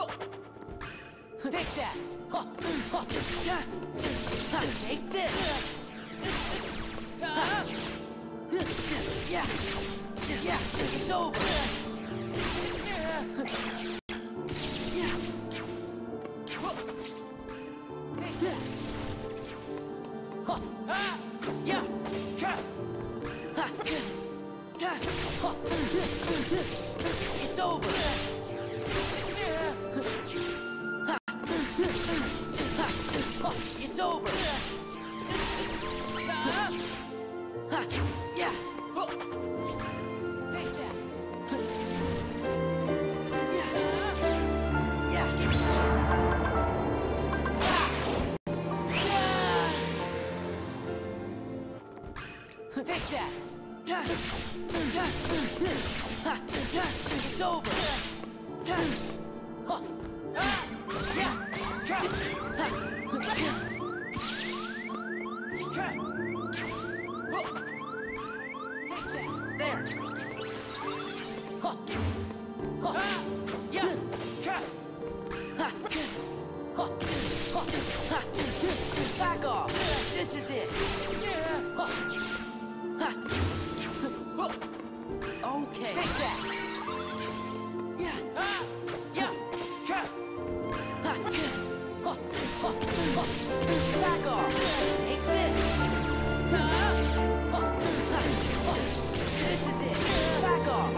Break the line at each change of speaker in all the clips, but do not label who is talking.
Take that! Take this! Yeah! Yeah! It's over! Yeah! Take that! Yeah! It's over! It's over! Yeah! Take that! Yeah! Yeah! Take that! It's over! There! Back off! This is it! Okay! Take that! Yeah! Back off! Take this! This is it! Back off!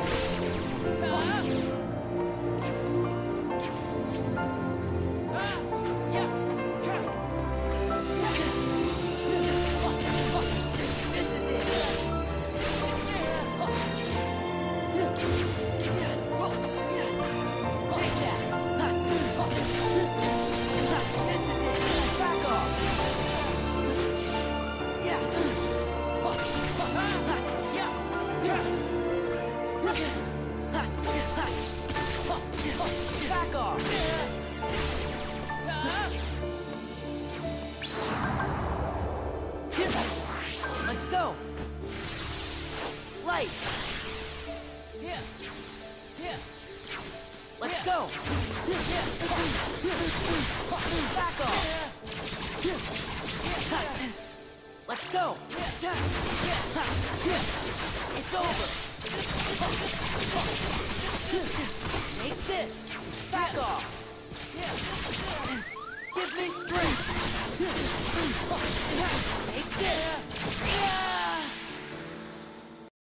This is it! Take that! This is it! Back off! Yeah! Back off! Let's go! Light! Let's go! Back off! Let's go! It's over! Take this! Back off! Give me strength! Take this!